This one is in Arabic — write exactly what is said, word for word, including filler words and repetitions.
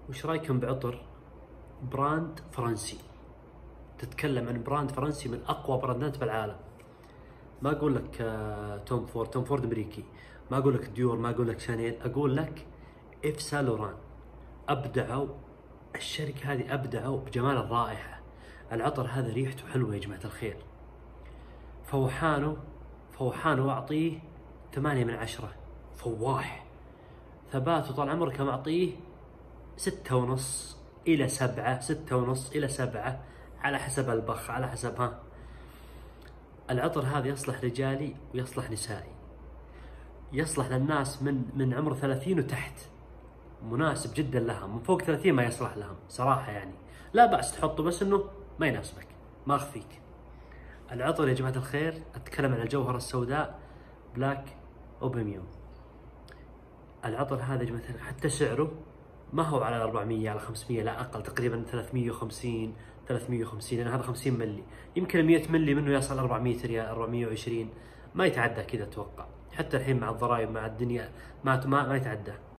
وش رايكم بعطر براند فرنسي؟ تتكلم عن براند فرنسي من اقوى براندات بالعالم. ما اقول لك آه، توم فورد، توم فورد امريكي. ما اقول لك ديور، ما اقول لك شانيل، اقول لك اف سان لوران. ابدعوا، الشركة هذه ابدعوا بجمال الرائحة. العطر هذا ريحته حلوة يا جماعة الخير. فوحانه فوحانه اعطيه ثمانية من عشرة. فواح. ثباته طال عمرك معطيه ستة ونص إلى سبعة، ستة ونص إلى سبعة على حسب البخ، على حسب ها. العطر هذا يصلح رجالي ويصلح نسائي. يصلح للناس من من عمر ثلاثين وتحت. مناسب جدا لها. من فوق ثلاثين ما يصلح لهم صراحة يعني. لا بأس تحطه بس إنه ما يناسبك، ما أخفيك. العطر يا جماعة الخير أتكلم عن الجوهرة السوداء بلاك أوبيميوم. العطر هذا يا جماعة الخير حتى سعره ما هو على أربعمية على خمسمية، لا أقل، تقريبا ثلاثمية وخمسين ثلاثمية وخمسين، لأن هذا خمسين ملي. يمكن مية ملي منه يصل أربعمية ريال، أربعمية وعشرين، ما يتعدى كذا أتوقع. حتى الحين مع الضرائب مع الدنيا ما ما, ما يتعدى.